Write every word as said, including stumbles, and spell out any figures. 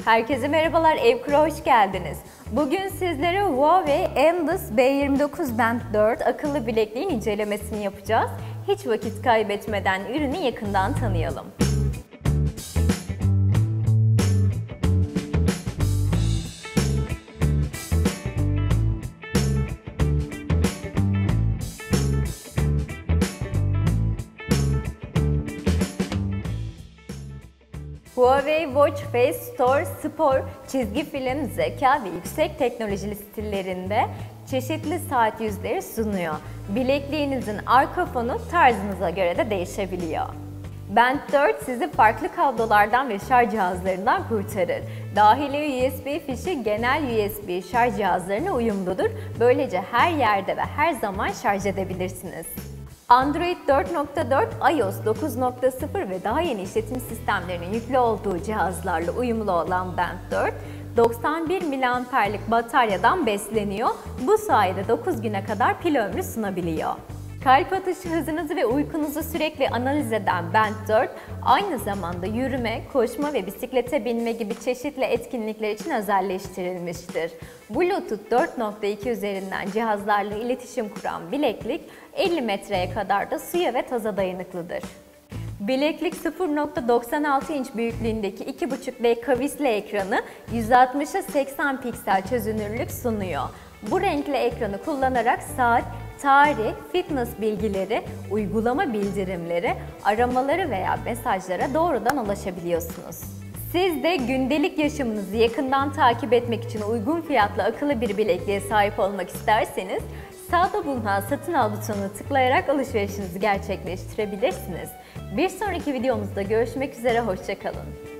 Herkese merhabalar, Evkur'a hoş geldiniz. Bugün sizlere Huawei Endless B yirmi dokuz Band dört akıllı bilekliğin incelemesini yapacağız. Hiç vakit kaybetmeden ürünü yakından tanıyalım. Huawei Watch Face Store Sport çizgi film, zeka ve yüksek teknolojili stillerinde çeşitli saat yüzleri sunuyor. Bilekliğinizin arka fonu tarzınıza göre de değişebiliyor. Band dört sizi farklı kablolardan ve şarj cihazlarından kurtarır. Dahili U S B fişi genel U S B şarj cihazlarına uyumludur. Böylece her yerde ve her zaman şarj edebilirsiniz. Android dört nokta dört, iOS dokuz nokta sıfır ve daha yeni işletim sistemlerinin yüklü olduğu cihazlarla uyumlu olan Band dört, doksan bir miliamperlik bataryadan besleniyor. Bu sayede dokuz güne kadar pil ömrü sunabiliyor. Kalp atışı hızınızı ve uykunuzu sürekli analiz eden Band dört, aynı zamanda yürüme, koşma ve bisiklete binme gibi çeşitli etkinlikler için özelleştirilmiştir. Bluetooth dört nokta iki üzerinden cihazlarla iletişim kuran bileklik, elli metreye kadar da suya ve toza dayanıklıdır. Bileklik sıfır nokta doksan altı inç büyüklüğündeki iki buçuk D kavisli ekranı yüz altmışa seksen piksel çözünürlük sunuyor. Bu renkli ekranı kullanarak saat, tarih, fitness bilgileri, uygulama bildirimleri, aramaları veya mesajlara doğrudan ulaşabiliyorsunuz. Siz de gündelik yaşamınızı yakından takip etmek için uygun fiyatlı akıllı bir bilekliğe sahip olmak isterseniz, sağda bulunan satın al butonuna tıklayarak alışverişinizi gerçekleştirebilirsiniz. Bir sonraki videomuzda görüşmek üzere, hoşça kalın.